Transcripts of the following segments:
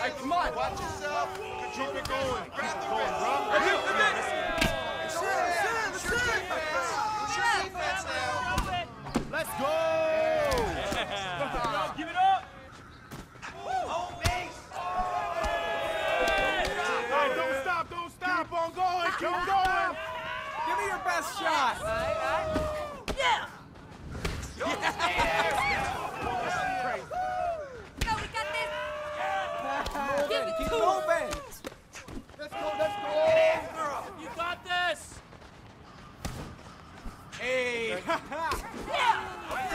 Hey, come on. Watch yourself. Keep it going. Grab the wrist. Defense now. Let's go! Yeah. Give it up! Home base. All right, don't stop. Keep on going. Keep going. Give me your best shot. Yeah! Yo, we got this! Give it Keep to it him! open. Let's go. You got this! Hey. Yeah!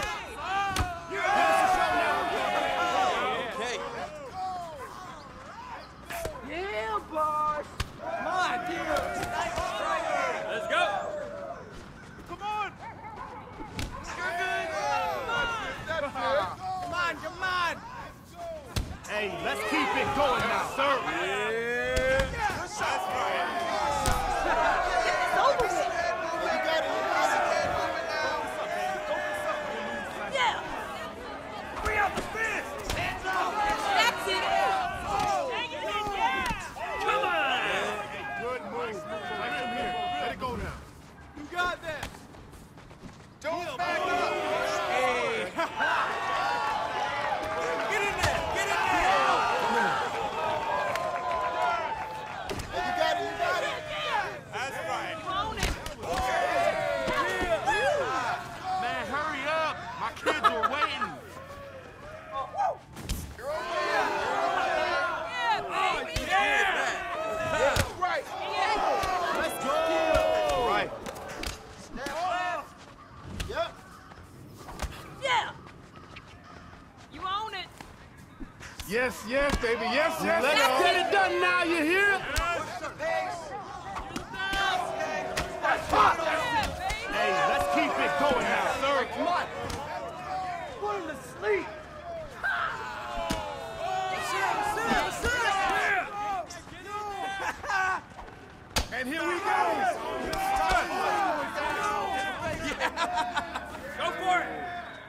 Okay. Yeah, boss. Come on, dude. Let's go! Come on. Come on. Hey, let's keep it going now, sir. That's right. It's over with! You got it. Yeah! Bring out the fist. That's it! Come on! Good move. Right from here. Let it go now. You got this. Don't back up. Hey. Get in there. You got it. That's right. Man, hurry up. My kids are waiting. Right. Let's go. Right. Yep. Yeah! You own it! Yes, baby. Yes. Let's get it done now, you hear? Hey, let's keep it going now, sir. Come on. Put him to sleep. And here we go. Go for it!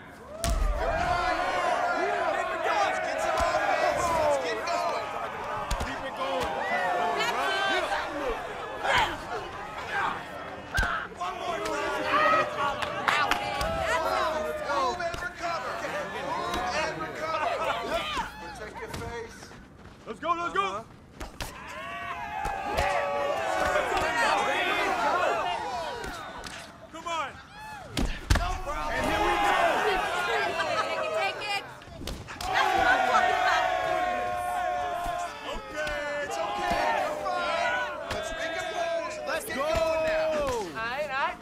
Get some offense. Let's get going. Keep it going. One more Move and recover. Move and recover. Protect your face. Let's go. Come on! And here we go. Take it! That's what I'm talking about! Okay, it's okay. You're fine. Let's recompose. Let's get going now. Alright.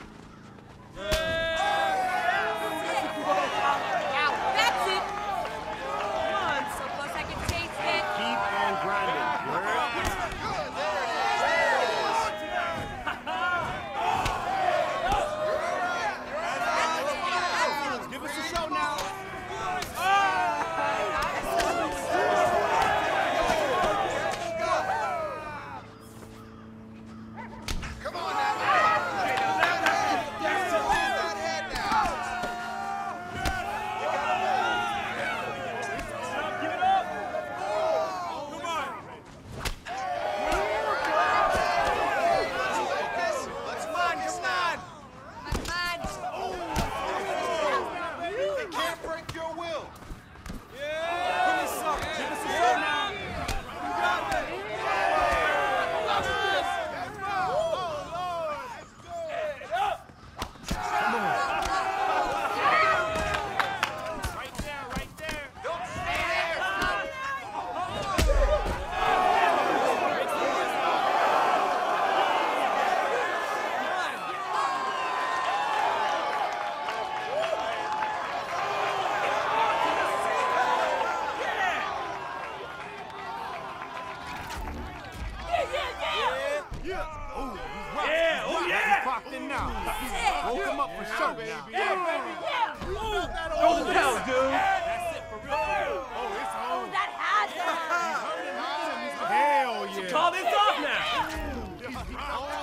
Now, that's it! Come on, so close I can taste it! Keep on grinding. Good. There it is. Give us a show now. Come on now. That head now. Give it up! Come on! Focus. Let's focus now. They can't break your will. Give me some. Give us a show now. You got this. Right there! Don't stay there. He's popped in now. Woke him up for sure, baby. Don't tell, dude. That's it for real. Oh, it's Oh, on. that has it! Hell yeah. Call this off now! He's